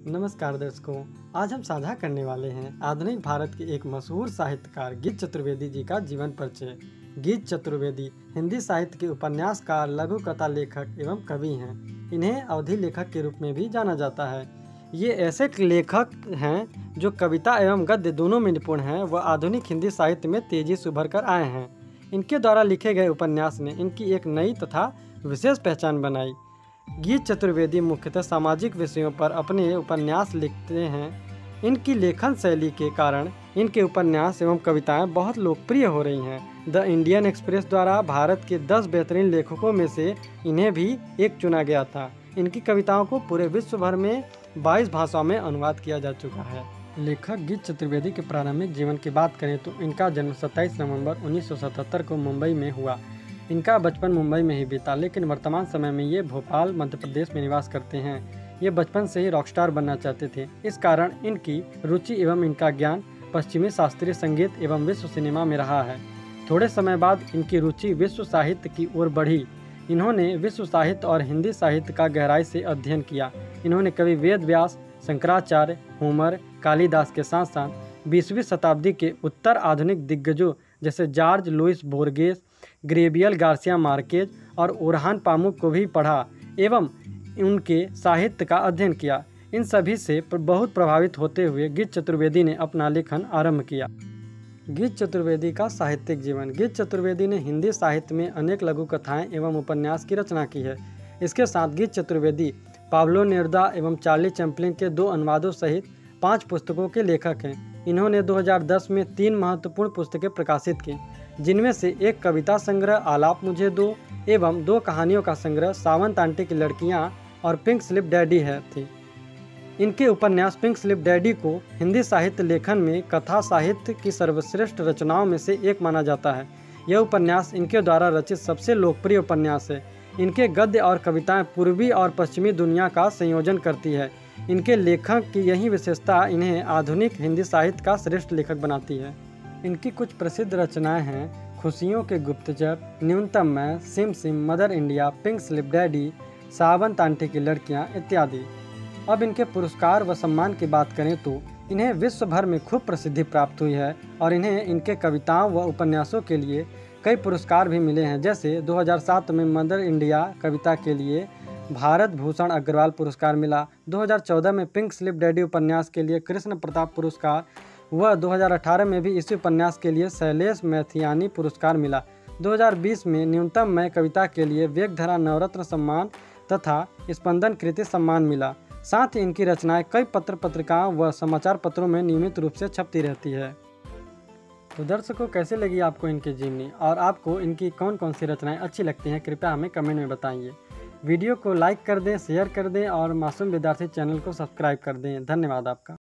नमस्कार दर्शकों, आज हम साझा करने वाले हैं आधुनिक भारत के एक मशहूर साहित्यकार गीत चतुर्वेदी जी का जीवन परिचय। गीत चतुर्वेदी हिंदी साहित्य के उपन्यासकार, लघु कथा लेखक एवं कवि हैं। इन्हें अवधि लेखक के रूप में भी जाना जाता है। ये ऐसे लेखक हैं जो कविता एवं गद्य दोनों में निपुण हैं। वह आधुनिक हिंदी साहित्य में तेजी से उभर कर आए हैं। इनके द्वारा लिखे गए उपन्यास ने इनकी एक नई तथा विशेष पहचान बनाई। गीत चतुर्वेदी मुख्यतः सामाजिक विषयों पर अपने उपन्यास लिखते हैं। इनकी लेखन शैली के कारण इनके उपन्यास एवं कविताएं बहुत लोकप्रिय हो रही हैं। द इंडियन एक्सप्रेस द्वारा भारत के 10 बेहतरीन लेखकों में से इन्हें भी एक चुना गया था। इनकी कविताओं को पूरे विश्व भर में 22 भाषाओं में अनुवाद किया जा चुका है। लेखक गीत चतुर्वेदी के प्रारंभिक जीवन की बात करें तो इनका जन्म 27 नवंबर 1977 को मुंबई में हुआ। इनका बचपन मुंबई में ही बीता, लेकिन वर्तमान समय में ये भोपाल मध्य प्रदेश में निवास करते हैं। ये बचपन से ही रॉकस्टार बनना चाहते थे। इस कारण इनकी रुचि एवं इनका ज्ञान पश्चिमी शास्त्रीय संगीत एवं विश्व सिनेमा में रहा है। थोड़े समय बाद इनकी रुचि विश्व साहित्य की ओर बढ़ी। इन्होंने विश्व साहित्य और हिंदी साहित्य का गहराई से अध्ययन किया। इन्होंने कवि वेद व्यास, शंकराचार्य, होमर, कालिदास के साथ साथ 20वीं शताब्दी के उत्तर आधुनिक दिग्गजों जैसे Jorge Luis Borges, Gabriel Garcia Marquez और ओरहान पामुक को भी पढ़ा एवं उनके साहित्य का अध्ययन किया। इन सभी से बहुत प्रभावित होते हुए गीत चतुर्वेदी ने अपना लेखन आरंभ किया। गीत चतुर्वेदी का साहित्यिक जीवन। गीत चतुर्वेदी ने हिंदी साहित्य में अनेक लघु कथाएं एवं उपन्यास की रचना की है। इसके साथ गीत चतुर्वेदी पाब्लो नेरुदा एवं चार्ली चैप्लिन के 2 अनुवादों सहित 5 पुस्तकों के लेखक हैं। इन्होंने 2010 में 3 महत्वपूर्ण पुस्तकें प्रकाशित की, जिनमें से एक कविता संग्रह आलाप मुझे दो एवं 2 कहानियों का संग्रह सावंत आंटी की लड़कियां और पिंक स्लिप डैडी थी। इनके उपन्यास पिंक स्लिप डैडी को हिंदी साहित्य लेखन में कथा साहित्य की सर्वश्रेष्ठ रचनाओं में से एक माना जाता है। यह उपन्यास इनके द्वारा रचित सबसे लोकप्रिय उपन्यास है। इनके गद्य और कविताएं पूर्वी और पश्चिमी दुनिया का संयोजन करती है। इनके लेखन की यही विशेषता इन्हें आधुनिक हिंदी साहित्य का श्रेष्ठ लेखक बनाती है। इनकी कुछ प्रसिद्ध रचनाएं हैं खुशियों के गुप्तचर, न्यूनतम मैं, Sim Sim, Mother India, Pink Slip Daddy, Sawant aunty की लड़कियां इत्यादि। अब इनके पुरस्कार व सम्मान की बात करें तो इन्हें विश्व भर में खूब प्रसिद्धि प्राप्त हुई है और इन्हें इनके कविताओं व उपन्यासों के लिए कई पुरस्कार भी मिले हैं। जैसे 2007 में मदर इंडिया कविता के लिए भारत भूषण अग्रवाल पुरस्कार मिला। 2014 में पिंक स्लिप डैडी उपन्यास के लिए कृष्ण प्रताप पुरस्कार व 2018 में भी इसी उपन्यास के लिए शैलेश मैथियानी पुरस्कार मिला। 2020 में न्यूनतम मैं कविता के लिए वेगधरा नवरत्न सम्मान तथा स्पंदन कृति सम्मान मिला। साथ ही इनकी रचनाएं कई पत्र पत्रिकाओं व समाचार पत्रों में नियमित रूप से छपती रहती है। तो दर्शकों, कैसे लगी आपको इनकी जीवनी और आपको इनकी कौन कौन सी रचनाएं अच्छी लगती हैं, कृपया हमें कमेंट में बताइए। वीडियो को लाइक कर दें, शेयर कर दें और मासूम विद्यार्थी चैनल को सब्सक्राइब कर दें। धन्यवाद आपका।